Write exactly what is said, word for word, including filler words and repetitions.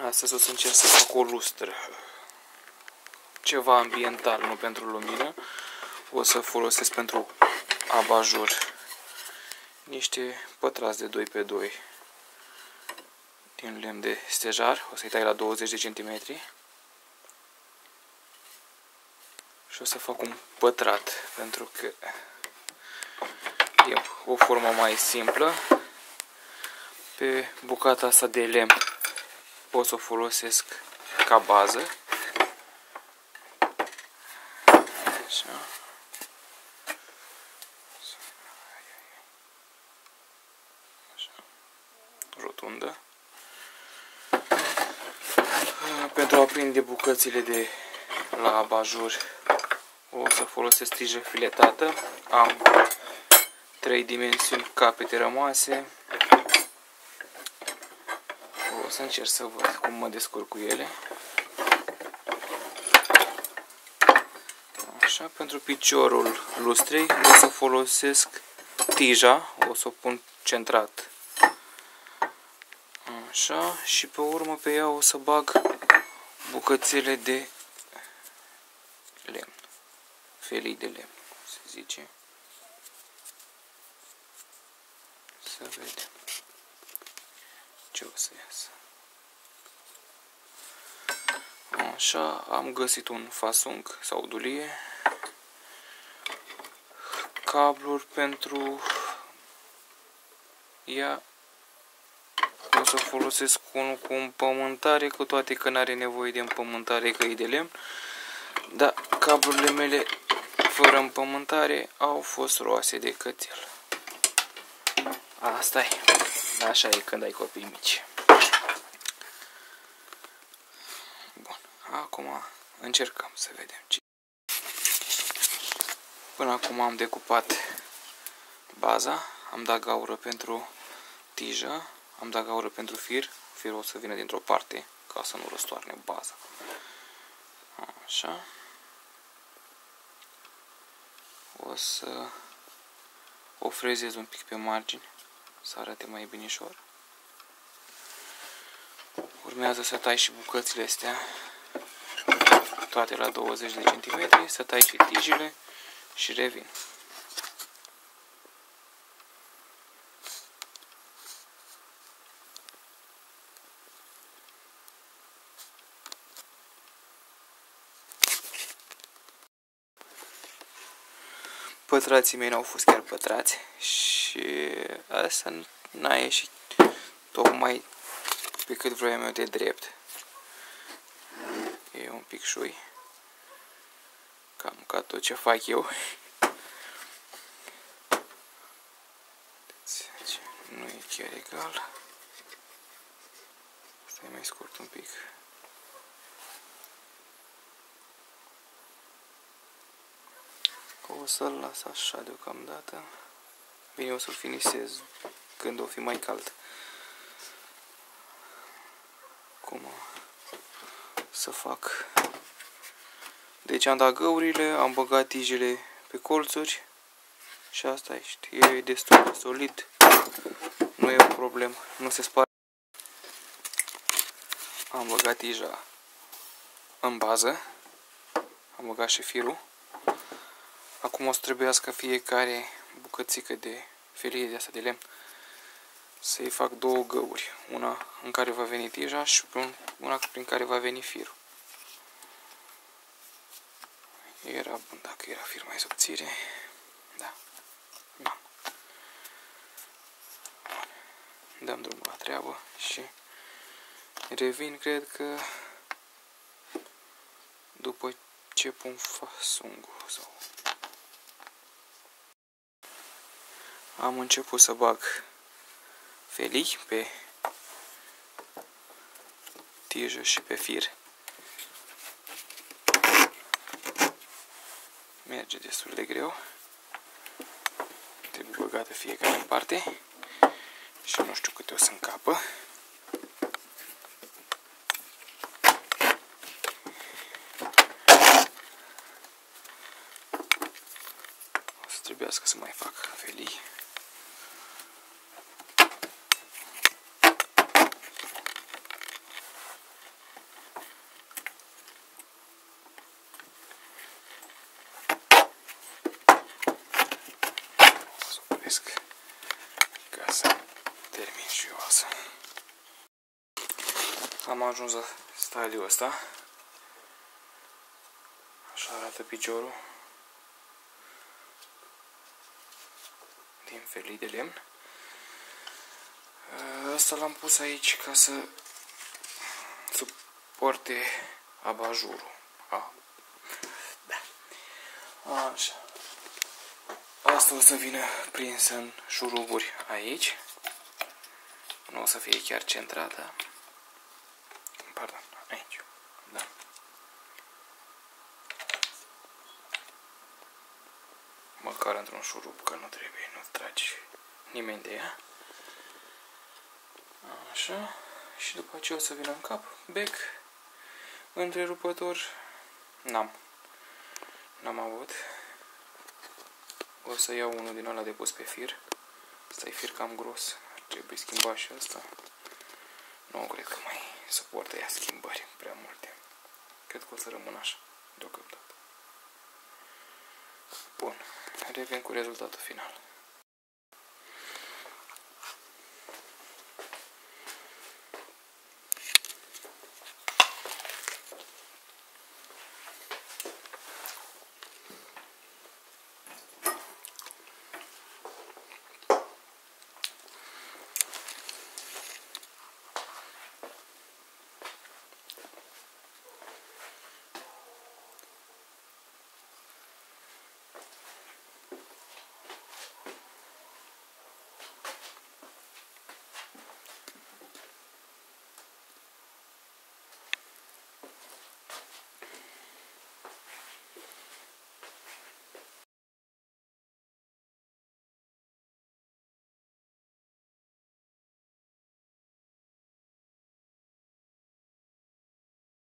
Astăzi o să încerc să fac o lustră. Ceva ambiental, nu pentru lumină. O să folosesc pentru abajur niște pătrați de doi pe doi din lemn de stejar. O să-i tai la douăzeci de centimetri. Și o să fac un pătrat, pentru că e o formă mai simplă. Pe bucata asta de lemn pot să o folosesc ca bază. Așa. Așa. Rotundă. Pentru a prinde bucățile de la abajur o să folosesc tijă filetată. Am trei dimensiuni capete rămase. O să încerc să văd cum mă descurc cu ele. Așa, pentru piciorul lustrei o să folosesc tija, o să o pun centrat. Așa, și pe urmă pe ea o să bag bucățele de lemn, felii de lemn, se zice. Să vedem ce o să iasă. Așa, am găsit un fasung sau dulie, cabluri pentru ea. O să folosesc unul cu împământare, cu toate că n-are nevoie de împământare, că e de lemn. Dar cablurile mele fără împământare au fost roase de cățel. Asta e. Așa e când ai copii mici. Bun. Acum încercăm să vedem ce. Până acum am decupat baza. Am dat gaură pentru tijă. Am dat gaură pentru fir. Firul o să vină dintr-o parte ca să nu răstoarne baza. Așa. O să o frezez un pic pe margini, să arate mai binișor. Urmează să tai și bucățile astea, toate la douăzeci de centimetri, să tai și tijile și revin. Pătrații mei n-au fost chiar pătrați și asta n-a ieșit tocmai pe cât vroiam eu de drept. E un pic șui, cam ca tot ce fac eu. Deci, nu e chiar egal. Asta e mai scurt un pic. O să-l las așa deocamdată. Bine, o să-l finisez când o fi mai cald. Cum să fac? Deci am dat găurile, am băgat tijele pe colțuri și asta este. E destul de solid. Nu e o problemă. Nu se sparge. Am băgat tija în bază. Am băgat și firul. Acum o să trebuiască fiecare bucățică de felie de asta de lemn să-i fac două găuri. Una în care va veni tija și una prin care va veni firul. Era bun dacă era fir mai subțire. Da. Da. Dăm drumul la treabă și revin, cred că după ce pun fasungul sau... Am început să bag felii pe tijă și pe fir. Merge destul de greu. Trebuie băgată fiecare în parte și nu știu câte o să încapă. O să trebuiască să mai fac felii. termin și eu asta. Am ajuns la stadiul ăsta. Așa arată piciorul. Din felii de lemn. Asta l-am pus aici ca să suporte abajurul. A. Da. Așa. Asta o să vină prins în șuruburi aici. Nu o să fie chiar centrată. Pardon, aici. Da. Măcar într-un șurub, că nu trebuie, nu tragi nimeni de ea. Așa. Și după aceea o să vină în cap, bec, întrerupător. N-am. N-am avut. O să iau unul din ăla de pus pe fir. Asta e fir cam gros. Trebuie schimbat și asta. Nu cred că mai suportă ea schimbări prea multe. Cred că o să rămân așa deocamdată. Bun. Revin cu rezultatul final.